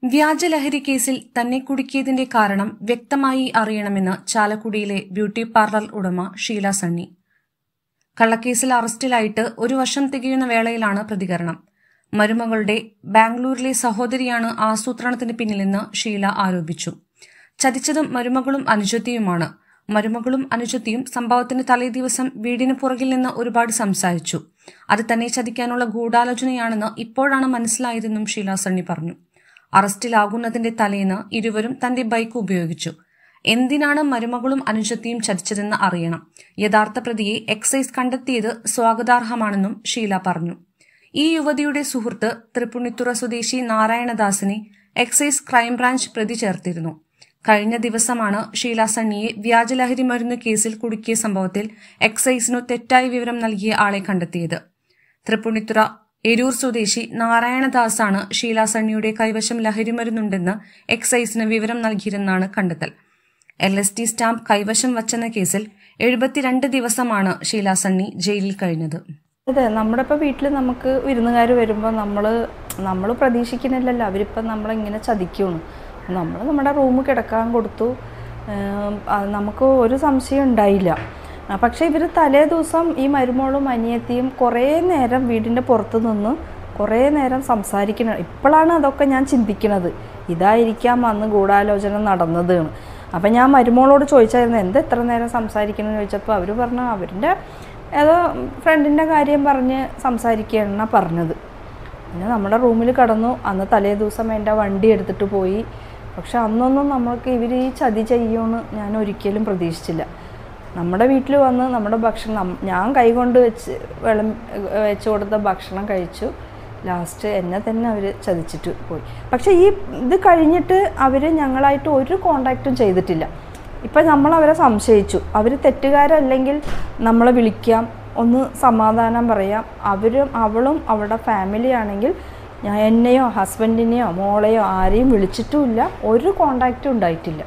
വ്യാജലഹരി കേസിൽ തന്നെ കുടുക്കിയതിന്റെ കാരണം വ്യക്തമായി അറിയണമെന്ന് ചാലക്കുടിയിലെ ബ്യൂട്ടി പാർലർ ഉടമ ഷീല സണ്ണി. കള്ളക്കേസിൽ അറസ്റ്റിലായിട്ട് 1 വർഷം തികയുന്ന വേളയിലാണ് പ്രതികരണം. മരുമകളുടെ ബാംഗ്ലൂരിലെ സഹോദരിയാണ് ആസൂത്രണത്തിന് പിന്നിലെന്ന് ഷീല ആരോപിച്ചു. ചതിച്ചതും മരുമകളും അനുജത്തിയുമാണ്. മരുമകളും അനുജത്തിയും സംഭവത്തിന് തലേദിവസം വീടിന് പുറകിൽ നിന്ന് ഒരുപാട് സംസാരിച്ചു. അത് തന്നെ ചതിക്കാനുള്ള ഗൂഢാലോചനയാണെന്ന് ഇപ്പോഴാണ് മനസ്സിലായതെന്നും ഷീല സണ്ണി പറഞ്ഞു. അറസ്റ്റിലാകുന്നതിന്റെ തലേന്ന് ഇരുവരും തന്റെ ബൈക്ക് ഉപയോഗിച്ചു. എന്തിനാണ് മരുമകളും അനുജത്തിയും ചതിച്ചതെന്ന് അറിയണം. യഥാർത്ഥ പ്രതിയെ എക്സൈസ് കണ്ടെത്തിയത് സ്വാഗതാർഹമാണെന്നും ഷീല പറഞ്ഞു. ഈ യുവതിയുടെ സുഹൃത്ത് തൃപ്പുണിത്തുറ സ്വദേശി നാരായണദാസിനെ എക്സൈസ് ക്രൈംബ്രാഞ്ച് പ്രതി ചേർത്തിരുന്നു. കഴിഞ്ഞ ദിവസമാണ് ഷീല സണ്ണിയെ വ്യാജലഹരി മരുന്ന് കേസിൽ കുടുക്കിയ സംഭവത്തിൽ എക്സൈസിനു തെറ്റായ വിവരം നൽകിയ ആളെ കണ്ടെത്തിയത്. തൃപ്പുണിത്തുറ എരൂർ സ്വദേശി നാരായണദാസാണ് ഷീല സണ്ണിയുടെ കൈവശം ലഹരിമരുന്നുണ്ടെന്ന് എക്സൈസിന് വിവരം നൽകിയിരുന്നാണ് കണ്ടെത്തൽ. LSD സ്റ്റാമ്പ് കൈവശം വച്ചെന്ന കേസിൽ 72 ദിവസമാണ് ഷീല സണ്ണി ജയിലിൽ കഴിഞ്ഞത്. അതെ, നമ്മുടെ ഇപ്പോൾ വീട്ടിൽ നമുക്ക് വിരുന്നുകാർ വരുമ്പോൾ നമ്മൾ പ്രതീക്ഷിക്കുന്നില്ലല്ലോ അവരിപ്പം നമ്മളിങ്ങനെ ചതിക്കുമെന്ന്. നമ്മൾ നമ്മുടെ റൂം കിടക്കാൻ കൊടുത്തു, നമുക്ക് ഒരു സംശയം ഉണ്ടായില്ല. പക്ഷേ ഇവർ തലേ ദിവസം ഈ മരുമോളും അനിയത്തിയും കുറേ നേരം വീടിൻ്റെ പുറത്ത് നിന്ന് കുറേ നേരം സംസാരിക്കണം. ഇപ്പോഴാണ് അതൊക്കെ ഞാൻ ചിന്തിക്കുന്നത്, ഇതായിരിക്കാം അന്ന് ഗൂഢാലോചന നടന്നത്. അപ്പം ഞാൻ മരുമോളോട് ചോദിച്ചായിരുന്നു എന്താ എത്ര നേരം സംസാരിക്കണമെന്ന് ചോദിച്ചപ്പോൾ അവർ പറഞ്ഞു അവരുടെ ഏതോ ഫ്രണ്ടിൻ്റെ കാര്യം പറഞ്ഞ് സംസാരിക്കുകയാണെന്നാണ് പറഞ്ഞത്. പിന്നെ നമ്മുടെ റൂമിൽ കടന്നു. അന്ന് തലേ ദിവസം എൻ്റെ വണ്ടി എടുത്തിട്ട് പോയി. പക്ഷെ അന്നൊന്നും നമ്മൾക്ക് ഇവർ ഈ ചതി ചെയ്യുമെന്ന് ഞാൻ ഒരിക്കലും പ്രതീക്ഷിച്ചില്ല. നമ്മുടെ വീട്ടിൽ വന്ന് നമ്മുടെ ഭക്ഷണം ഞാൻ കൈകൊണ്ട് വെച്ച് കൊടുത്ത ഭക്ഷണം കഴിച്ചു. ലാസ്റ്റ് എന്നെ തന്നെ അവർ ചതിച്ചിട്ട് പോയി. പക്ഷേ ഇത് കഴിഞ്ഞിട്ട് അവർ ഞങ്ങളായിട്ട് ഒരു കോണ്ടാക്റ്റും ചെയ്തിട്ടില്ല. ഇപ്പം നമ്മളവരെ സംശയിച്ചു. അവർ തെറ്റുകാരല്ലെങ്കിൽ നമ്മളെ വിളിക്കാം, ഒന്ന് സമാധാനം പറയാം. അവളും അവളുടെ ഫാമിലി ആണെങ്കിൽ ഞാൻ എന്നെയോ ഹസ്ബൻഡിനെയോ മോളെയോ ആരെയും വിളിച്ചിട്ടുമില്ല, ഒരു കോണ്ടാക്റ്റും ഉണ്ടായിട്ടില്ല.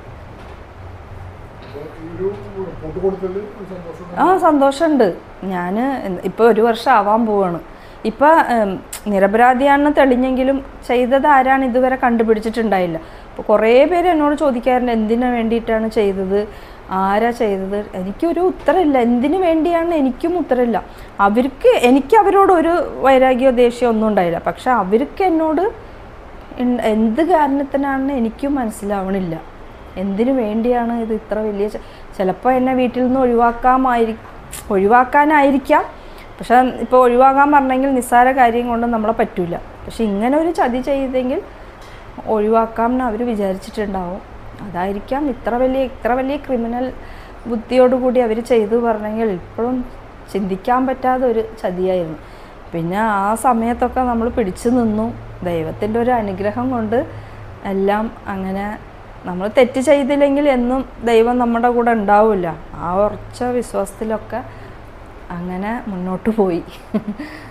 സന്തോഷമുണ്ട്. ഞാൻ ഇപ്പോൾ 1 വർഷം ആവാൻ പോവാണ്. ഇപ്പം നിരപരാധിയാണെന്ന് തെളിഞ്ഞെങ്കിലും ചെയ്തത് ആരാണ് ഇതുവരെ കണ്ടുപിടിച്ചിട്ടുണ്ടായില്ല. അപ്പോൾ കുറേ പേര് എന്നോട് ചോദിക്കാറുണ്ട് എന്തിനു വേണ്ടിയിട്ടാണ് ചെയ്തത്, ആരാ ചെയ്തത്. എനിക്കൊരു ഉത്തരമില്ല. എന്തിനു വേണ്ടിയാണ് എനിക്കും ഉത്തരമില്ല. എനിക്ക് അവരോട് ഒരു വൈരാഗ്യമോ ദേഷ്യമോ ഒന്നും ഉണ്ടായില്ല. പക്ഷെ അവർക്ക് എന്നോട് എന്ത് കാരണത്തിനാണെന്ന് എനിക്കും മനസ്സിലാവണില്ല. എന്തിനു വേണ്ടിയാണ് ഇത് ഇത്ര വലിയ ചിലപ്പോൾ എന്നെ വീട്ടിൽ നിന്ന് ഒഴിവാക്കാനായിരിക്കാം. പക്ഷെ ഇപ്പോൾ ഒഴിവാക്കാൻ പറഞ്ഞെങ്കിൽ നിസ്സാര കാര്യം കൊണ്ട് നമ്മളെ പറ്റില്ല. പക്ഷെ ഇങ്ങനെ ഒരു ചതി ചെയ്തെങ്കിൽ ഒഴിവാക്കാമെന്ന് അവർ വിചാരിച്ചിട്ടുണ്ടാവും. അതായിരിക്കാം ഇത്ര വലിയ ക്രിമിനൽ ബുദ്ധിയോടുകൂടി അവർ ചെയ്തു പറഞ്ഞെങ്കിൽ ഇപ്പോഴും ചിന്തിക്കാൻ പറ്റാത്ത ഒരു ചതിയായിരുന്നു. പിന്നെ ആ സമയത്തൊക്കെ നമ്മൾ പിടിച്ചു നിന്നു. ദൈവത്തിൻ്റെ ഒരു അനുഗ്രഹം കൊണ്ട് എല്ലാം അങ്ങനെ. നമ്മൾ തെറ്റ് ചെയ്തില്ലെങ്കിൽ എന്നും ദൈവം നമ്മുടെ കൂടെ ഉണ്ടാവില്ല. ആ ഉറച്ച വിശ്വാസത്തിലൊക്കെ അങ്ങനെ മുന്നോട്ട് പോയി.